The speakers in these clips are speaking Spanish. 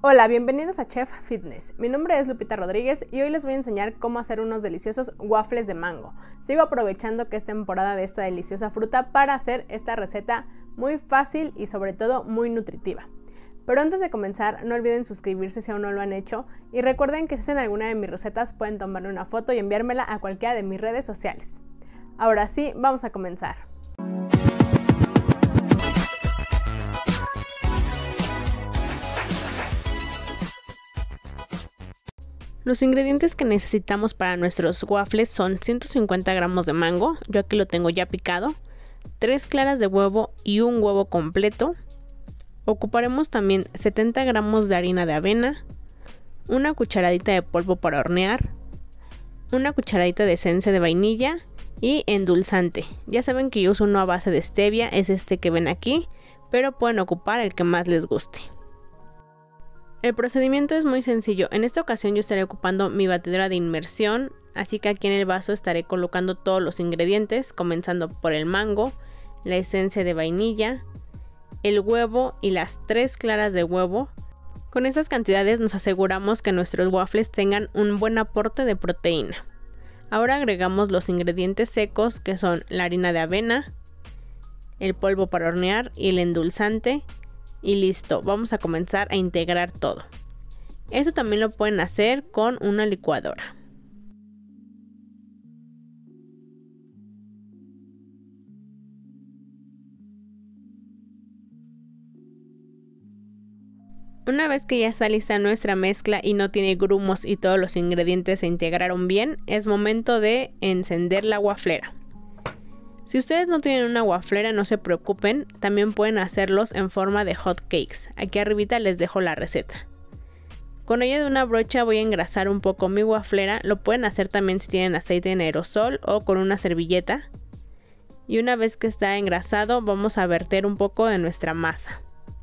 Hola, bienvenidos a Chef Fitness. Mi nombre es Lupita Rodríguez y hoy les voy a enseñar cómo hacer unos deliciosos waffles de mango. Sigo aprovechando que es temporada de esta deliciosa fruta para hacer esta receta muy fácil y sobre todo muy nutritiva. Pero antes de comenzar, no olviden suscribirse si aún no lo han hecho y recuerden que si hacen alguna de mis recetas pueden tomarle una foto y enviármela a cualquiera de mis redes sociales. Ahora sí, vamos a comenzar. Los ingredientes que necesitamos para nuestros waffles son 150 gramos de mango, yo aquí lo tengo ya picado, 3 claras de huevo y un huevo completo. Ocuparemos también 70 gramos de harina de avena, una cucharadita de polvo para hornear, una cucharadita de esencia de vainilla y endulzante. Ya saben que yo uso uno a base de stevia, es este que ven aquí, pero pueden ocupar el que más les guste. El procedimiento es muy sencillo. En esta ocasión yo estaré ocupando mi batidora de inmersión, así que aquí en el vaso estaré colocando todos los ingredientes, comenzando por el mango, la esencia de vainilla, el huevo y las 3 claras de huevo. Con estas cantidades nos aseguramos que nuestros waffles tengan un buen aporte de proteína. Ahora agregamos los ingredientes secos, que son la harina de avena, el polvo para hornear y el endulzante. Y listo, vamos a comenzar a integrar todo. Esto también lo pueden hacer con una licuadora. Una vez que ya está lista nuestra mezcla y no tiene grumos y todos los ingredientes se integraron bien, es momento de encender la waflera. Si ustedes no tienen una waflera, no se preocupen, también pueden hacerlos en forma de hot cakes. Aquí arribita les dejo la receta. Con ayuda de una brocha voy a engrasar un poco mi waflera, lo pueden hacer también si tienen aceite en aerosol o con una servilleta. Y una vez que está engrasado, vamos a verter un poco de nuestra masa.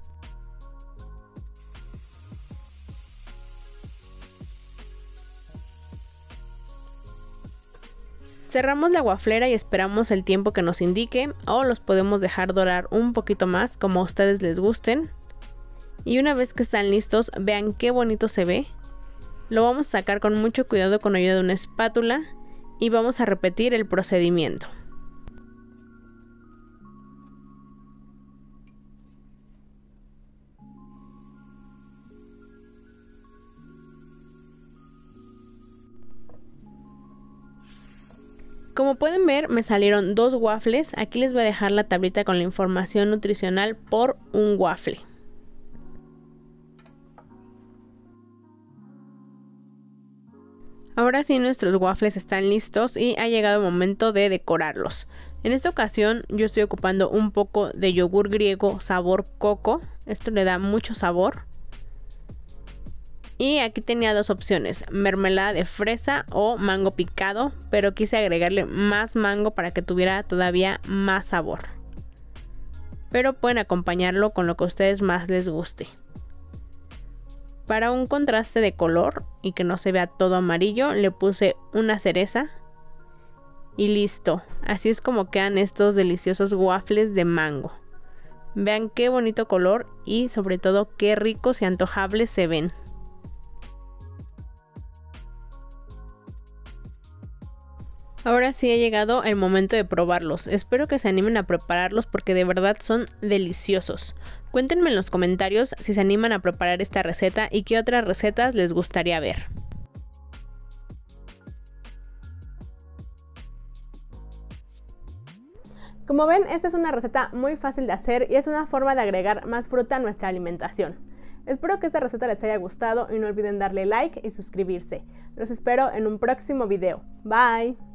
Cerramos la waflera y esperamos el tiempo que nos indique, o los podemos dejar dorar un poquito más como a ustedes les gusten. Y una vez que están listos, vean qué bonito se ve. Lo vamos a sacar con mucho cuidado con ayuda de una espátula y vamos a repetir el procedimiento. Como pueden ver, me salieron 2 waffles. Aquí les voy a dejar la tablita con la información nutricional por un waffle. Ahora sí, nuestros waffles están listos y ha llegado el momento de decorarlos. En esta ocasión yo estoy ocupando un poco de yogur griego sabor coco. Esto le da mucho sabor. Y aquí tenía 2 opciones, mermelada de fresa o mango picado, pero quise agregarle más mango para que tuviera todavía más sabor. Pero pueden acompañarlo con lo que a ustedes más les guste. Para un contraste de color y que no se vea todo amarillo, le puse una cereza. Y listo, así es como quedan estos deliciosos waffles de mango. Vean qué bonito color y sobre todo qué ricos y antojables se ven. Ahora sí ha llegado el momento de probarlos. Espero que se animen a prepararlos porque de verdad son deliciosos. Cuéntenme en los comentarios si se animan a preparar esta receta y qué otras recetas les gustaría ver. Como ven, esta es una receta muy fácil de hacer y es una forma de agregar más fruta a nuestra alimentación. Espero que esta receta les haya gustado y no olviden darle like y suscribirse. Los espero en un próximo video. Bye.